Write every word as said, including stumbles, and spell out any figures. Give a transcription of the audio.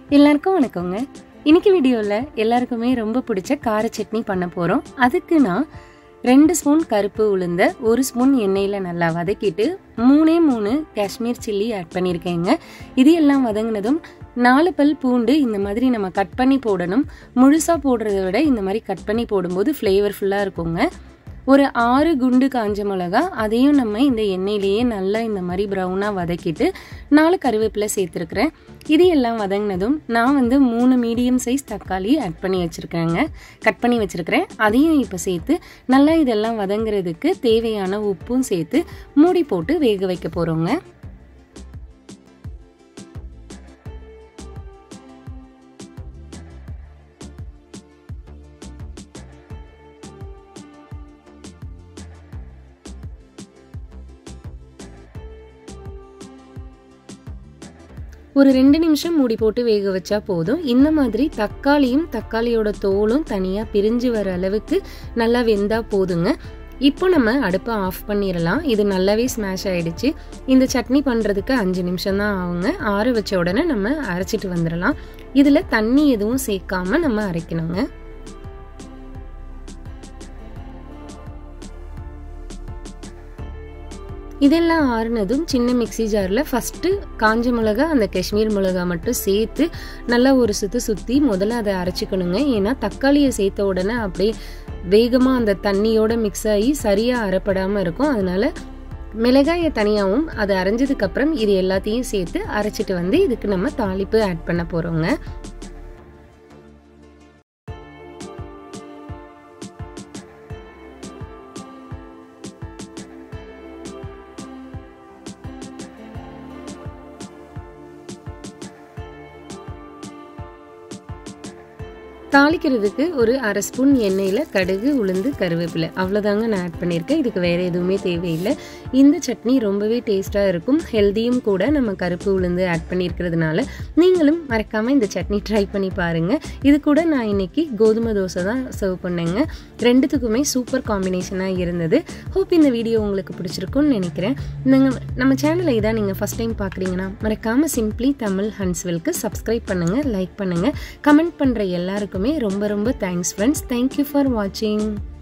எல்லாருக்கும் வணக்கங்க. இன்னைக்கு வீடியோவில் எல்லாருக்குமே ரொம்ப பிடிச்ச கார சட்னி பண்ண போகிறோம். அதுக்கு நான் ரெண்டு ஸ்பூன் கருப்பு உளுந்த ஒரு ஸ்பூன் எண்ணெயில் நல்லா வதக்கிட்டு மூணே மூணு காஷ்மீர் சில்லி ஆட் பண்ணியிருக்கேங்க. இது எல்லாம் வதங்கினதும் நாலு பல் பூண்டு இந்த மாதிரி நம்ம கட் பண்ணி போடணும். முழுசாக போடுறத விட இந்த மாதிரி கட் பண்ணி போடும்போது ஃப்ளேவர்ஃபுல்லாக இருக்குங்க. ஒரு ஆறு குண்டு காஞ்ச மிளகா, அதையும் நம்ம இந்த எண்ணெயிலேயே நல்லா இந்த மாதிரி ப்ரௌனாக வதக்கிட்டு நாலு கருவேப்பிலை சேர்த்துருக்குறேன். இது எல்லாம் வதங்கினதும் நான் வந்து மூணு மீடியம் சைஸ் தக்காளி ஆட் பண்ணி வச்சுருக்கேங்க, கட் பண்ணி வச்சுருக்கிறேன். அதையும் இப்போ சேர்த்து நல்லா இதெல்லாம் வதங்குறதுக்கு தேவையான உப்பும் சேர்த்து மூடி போட்டு வேக வைக்க போகிறோங்க. ஒரு ரெண்டு நிமிஷம் மூடி போட்டு வேக வச்சா போதும். இந்த மாதிரி தக்காளியும் தக்காளியோட தோலும் தனியாக பிரிஞ்சு வர அளவுக்கு நல்லா வெந்தா போதுங்க. இப்போ நம்ம அடுப்பை ஆஃப் பண்ணிடலாம். இது நல்லாவே ஸ்மாஷ் ஆகிடுச்சு. இந்த சட்னி பண்ணுறதுக்கு அஞ்சு நிமிஷம் தான் ஆகுங்க. ஆற வச்ச உடனே நம்ம அரைச்சிட்டு வந்துடலாம். இதில் தண்ணி எதுவும் சேர்க்காம நம்ம அரைக்கணுங்க. இதெல்லாம் ஆறுனதும் சின்ன மிக்சி ஜாரில் ஃபஸ்ட்டு காஞ்ச மிளகா அந்த காஷ்மீர் மிளகா மட்டும் சேர்த்து நல்லா ஒரு சுற்றி சுற்றி முதல்ல அதை அரைச்சிக்கணுங்க. ஏன்னா தக்காளியை சேர்த்த உடனே அப்படியே வேகமாக அந்த தண்ணியோட மிக்ஸ் ஆகி சரியாக அரைப்படாமல் இருக்கும். அதனால மிளகாயை தனியாகவும் அதை அரைஞ்சதுக்கப்புறம் இது எல்லாத்தையும் சேர்த்து அரைச்சிட்டு வந்து இதுக்கு நம்ம தாளிப்பு ஆட் பண்ண போகிறோங்க. தாளிக்கிறதுக்கு ஒரு அரை ஸ்பூன் எண்ணெயில் கடுகு, உளுந்து, கருவேப்பிலை அவ்வளோதாங்க நான் ஆட் பண்ணியிருக்கேன். இதுக்கு வேறு எதுவுமே தேவையில்லை. இந்த சட்னி ரொம்பவே டேஸ்ட்டாக இருக்கும், ஹெல்த்தியும் கூட. நம்ம கருப்பு உளுந்து ஆட் பண்ணியிருக்கிறதுனால நீங்களும் மறக்காமல் இந்த சட்னி ட்ரை பண்ணி பாருங்கள். இது கூட நான் இன்றைக்கி கோதுமை தோசை தான் சர்வ் பண்ணேங்க. ரெண்டுத்துக்குமே சூப்பர் காம்பினேஷனாக இருந்தது. ஹோப் இந்த வீடியோ உங்களுக்கு பிடிச்சிருக்குன்னு நினைக்கிறேன். நீங்கள் நம்ம சேனலை இதான் நீங்கள் ஃபஸ்ட் டைம் பார்க்குறீங்கன்னா மறக்காமல் சிம்பிளி தமிழ் ஹன்ஸ்வெல்க்கு சப்ஸ்கிரைப் பண்ணுங்கள், லைக் பண்ணுங்கள், கமெண்ட் பண்ணுற எல்லாருக்கும் ரொம்ப ரொம்ப தேங்க்ஸ் ஃப்ரெண்ட்ஸ். தேங்க்யூ ஃபார் வாட்சிங்.